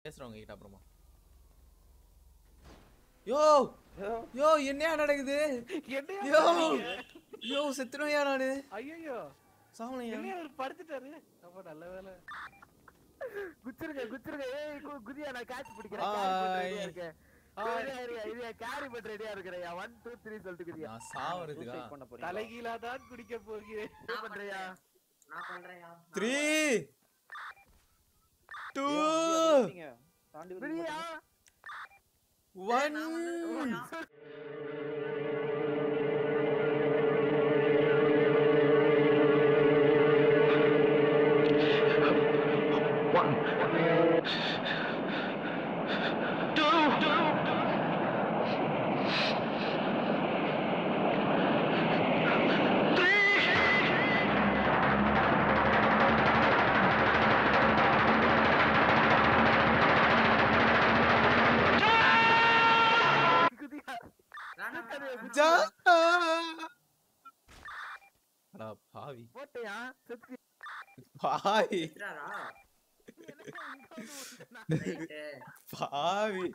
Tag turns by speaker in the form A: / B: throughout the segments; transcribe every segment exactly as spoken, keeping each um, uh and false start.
A: பேசுறவங்க கிட்ட அப்புறமா. யோ யோ என்னையா நடக்குது? யோ யோ செத்துறேன்யா நானு.
B: ஐயோ
A: சாவணையா.
B: என்ன அவர் படுத்துட்டாரு. அப்ப நல்ல வேளை.
C: குச்சிருங்க குச்சிருங்க. ஏய் குதியா நான் கேட்ச் பிடிக்கிறேன். கேரி ரெடியா இருக்கேன். ஏரியா ஏரியா கேரி பட் ரெடியா இருக்கறேன். one two three சொல்லிட்டு குதியா.
A: நான் சாவறதுக்கா.
B: தலைகீழா தான் குடிக்க போகிறேன்.
C: என்ன பண்றியா?
D: நான் பண்றேன்யா.
A: three two
C: குதியா.
A: one அடா பாவி
C: போட்டயா செத்து
A: பாவி
D: சித்ராரா
A: பாவி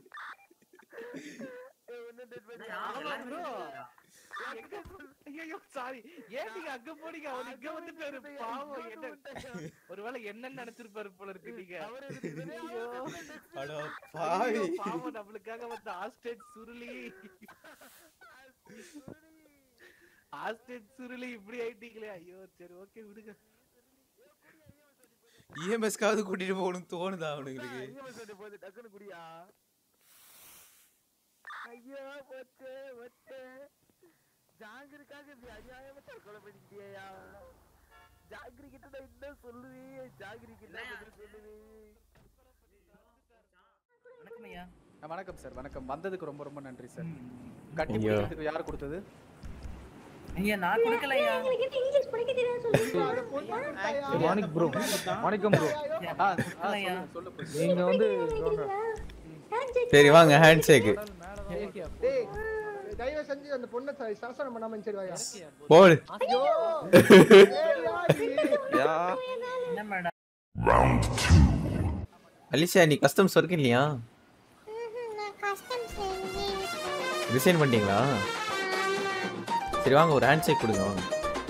B: ஐயோ சாரி ஏன் நீங்க அங்க போனீங்க? அவர் இங்க வந்துட்டாரு பாவம். என்ன ஒருவேளை என்ன நினைச்சிருப்பாரு போல இருக்கு. நீங்க
A: அடா பாவி
B: பாவம் நம்மளுக்காக வந்த ஆஸ்டேட் சுருளி ஆஸ்டேட் சுருளி இப்படி ஆயிட்டீங்களே. ஐயோ சரி ஓகே விடுங்க.
A: இஎம்எஸ்காவது கூட்டிட்டு போகணும் தோணுதா அவனுங்களுக்கு?
C: இஎம்எஸ் போது டக்குனு குடியா. ஐயோ போச்சே போச்சே. ஜாங்கிரிக்காக இப்படி அநியாயமா தற்கொலை பண்ணிக்கிட்டியா? ஜாங்கிரி கிட்ட நான் என்ன சொல்லுவேன்? ஜாங்கிரி கிட்ட பதில் சொல்லுவேன்.
D: வணக்கம் ஐயா.
E: வணக்கம் சார். வணக்கம். வந்ததுக்கு ரொம்ப ரொம்ப நன்றி சார். கட்டி பிடிக்கிறதுக்கு யார் கொடுத்தது?
D: ஐயா நான் கொடுக்கல ஐயா.
F: இங்கிலீஷ் படிக்க தெரியாது சொல்லுங்க.
E: மாணிக் ப்ரோ. வணக்கம் ப்ரோ.
D: ஐயா
E: நீங்க வந்து
A: சரி வாங்க ஹேண்ட் ஷேக்.
G: டேய் தயவு செஞ்சு அந்த பொண்ணை சரசனம் பண்ணாம சரி வாயா.
A: போடு.
D: என்ன மேடம்?
A: Round two. அலிஷா நீ கஸ்டம்ஸ் வர்க் இல்லையா?
F: நான் கஸ்டம்ஸ் செஞ்சு
A: ரிசைன் பண்ணிட்டீங்களா? சரி வாங்க ஒரு ஹேண்ட் ஷேக் கொடுங்க வாங்க.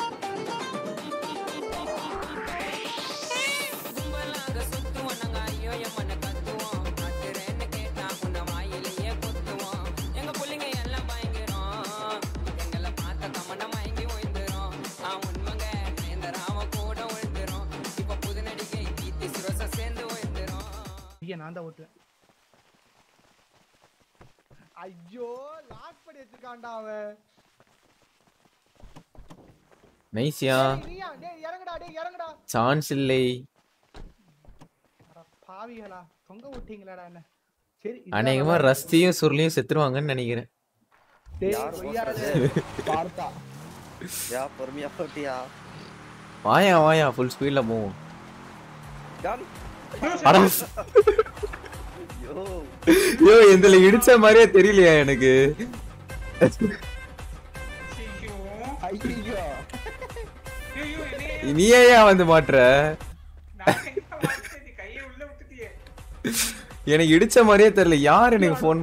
G: நான் தான் ஓட்டுவேன். ஐயோ லாக் பண்ணி வச்சிருக்கான்டா அவன்.
A: நைஸ்யா.
G: நீயா டேய் இறங்குடா டேய் இறங்குடா.
A: சான்ஸ் இல்லை.
G: அட பாவிகளா தொங்க விட்டீங்களாடா என்ன? சரி
A: அநேகமா ரஸ்தியும் சுருளியும் செத்துருவாங்கன்னு நினைக்கிறேன்.
G: டேய் ஒய்யாரே பார்த்தா.
H: யா பொறுமையா போட்டியா?
A: வாயா வாயா ஃபுல் ஸ்பீட்ல போவோம்.
H: டான்
A: யோ இதுல இடிச்ச மாதிரியே தெரியலையா எனக்கு? நீ ஏன் வந்து மாட்ற? எனக்கு இடிச்ச மாதிரியே தெரியல. யார் எனக்கு போன்?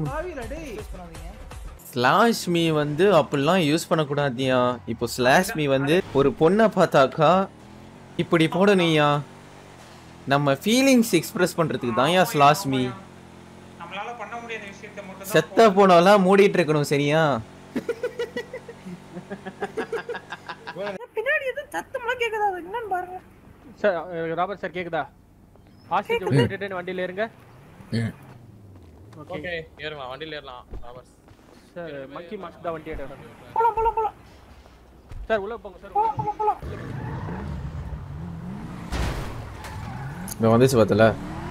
A: ஸ்லாஷ் மீ வந்து அப்படிலாம் யூஸ் பண்ணக்கூடாதியா. இப்போ ஸ்லாஷ் மீ வந்து ஒரு பொண்ணை பார்த்தாக்கா இப்படி போடணும்யா. நம்ம ஃபீலிங்ஸ் எக்ஸ்பிரஸ் பண்றதுக்கு தான் யா ஸ்லாஷ் மீ.
I: நம்மளால பண்ண முடியாத விஷயத்தை மட்டும்
A: செத்த போனலாம் மூடிட்டு இருக்கணும் சரியா?
D: பின்னாடி ஏதோ சத்தம்லாம் கேக்குதா? என்னன்னு பாருங்க
E: சார். ராபர்ட் சார் கேக்குதா? ஹாஸ்டேஜ் விட்டுட்டு வண்டியில ஏறுங்க.
I: ஓகே ஏறுங்க வண்டியில ஏறலாம். ராபர்ட்
E: சார் மங்கி மாஸ்க் தான் வண்டி எடுங்க.
D: போலாம் போலாம் போலாம்
E: சார் உள்ள போங்க சார்.
D: போலாம் போலாம்.
A: இங்க வந்துச்சு பார்த்தல.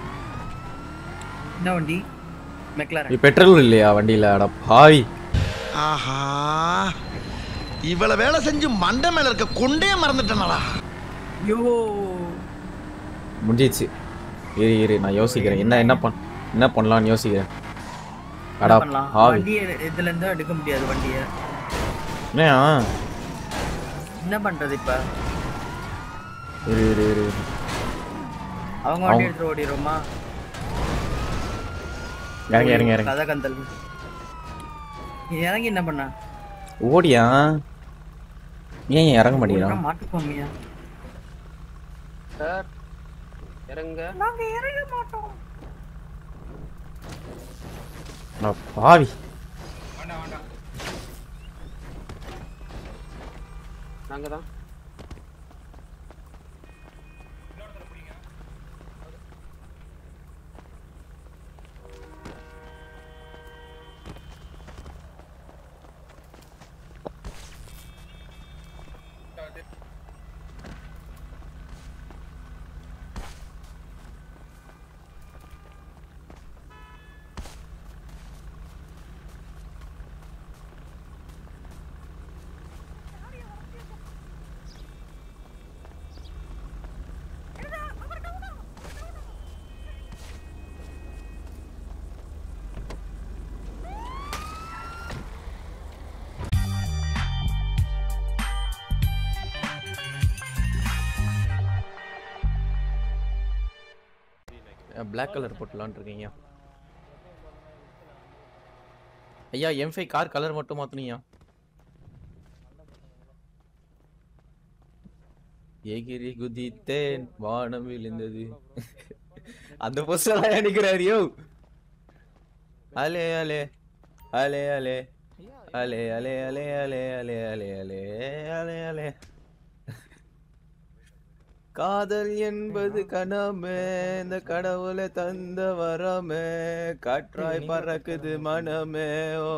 D: என்ன வண்டி? மெக்லாரன்.
A: நீ பெட்ரோல் இல்லையா வண்டியில? அட பாவி.
J: ஆஹா இவ்வளவு வேலை செஞ்சு மண்டை மேல இருக்க கொண்டே மறந்துட்டேனடா.
D: யோ
A: முடிஞ்சிச்சு. இரு இரு நான் யோசிக்கிறேன். என்ன என்ன பண்ண என்ன பண்ணலாம்னு யோசிக்கிறேன். அட பாவி.
D: வண்டி இதுல இருந்து எடுக்க முடியாது வண்டியை.
A: என்னயா?
D: என்ன பண்றது இப்ப?
A: இரு இரு இரு.
D: அவங்க வண்டி எடுத்து ஓடிரோமா?
A: இறங்க இறங்க இறங்க
D: கதை கந்தல் நீ இறங்கி என்ன பண்ண
A: ஓடியா ஏன் இறங்க மாட்டேங்கிறான்
D: மாட்டுக்கோமியா
C: சார் இறங்க
F: நாங்க இறங்க மாட்டோம்.
A: நான் பாவி
I: வேண்டாம் வேண்டாம்
C: நாங்க தான்
A: பிளாக் கலர் போட்டுலான் இருக்கீங்க ஐயா எம் ஃபைவ் கார் கலர் மட்டும் மாத்தணும்யா எகிரி குதித்தேன் வானம் விழுந்தது அந்த போஸ்டர் அடிக்கிறாரியோ அலே அலே அலே அலே அலே அலே அலே அலே அலே அலே அலே அலே அலே காதல் என்பது கனமே இந்த கடவுளை தந்த வரமே காற்றாய் பறக்குது மனமே ஓ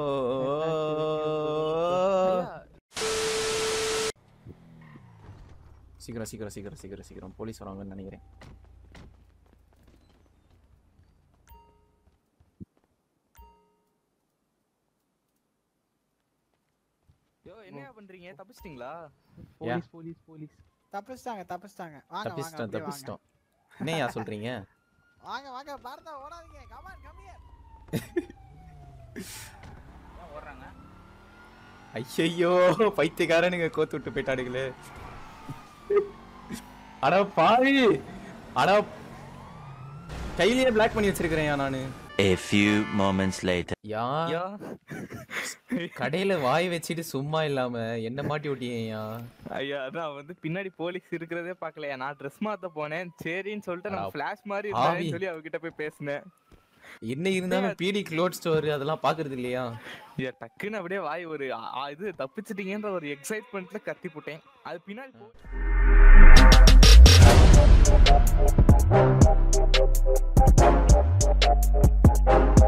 A: சீக்கிரம் சீக்கிரம் சீக்கிரம் சீக்கிரம் சீக்கிரம் போலீஸ் வராங்கன்னு நினைக்கிறேன்
B: யோ என்ன பண்றீங்க தப்பிச்சிட்டீங்களா
A: போலீஸ்
B: போலீஸ் போலீஸ்
G: தப்பிச்சிட்டாங்க தப்பிச்சிட்டாங்க வாங்க வாங்க
A: தப்பிச்சிட்டோம்
G: அப்படியே வாங்க.
A: தப்பிச்சிட்டோம் என்னையா சொல்றீங்க
G: வாங்க வாங்க பாரதா ஓடாதீங்க கமான் கம் ஹியர்
B: ஓடுறாங்க
A: ஐயோ பைத்தியக்காரனுங்க கோத்து விட்டு போயிட்டாடுங்களே அட பாவி அட கையிலேயே பிளாக் பண்ணி வச்சிருக்கிறேன் நானு
K: A few moments later.
A: யா கடையில வாய் வச்சிட்டு சும்மா இல்லாம என்ன மாட்டி ஓட்டியா
B: ஐயா அதான் வந்து பின்னாடி போலீஸ் இருக்கிறதே பாக்கலையா நான் ட்ரெஸ் மாத்த போனேன் சரின்னு சொல்லிட்டு நான் ஃபிளாஷ் மாதிரி இருந்தான்னு சொல்லி அவகிட்ட போய் பேசினேன்
A: என்ன இருந்தாலும் பிடி க்ளோத் ஸ்டோர் அதெல்லாம் பாக்குறது இல்லையா
B: ஐயா டக்குன்னு அப்படியே வாய் ஒரு ஆ, இது தப்பிச்சிட்டீங்கன்ற ஒரு எக்ஸைட்மெண்ட்ல கத்தி போட்டேன் அது பின்னாடி போ-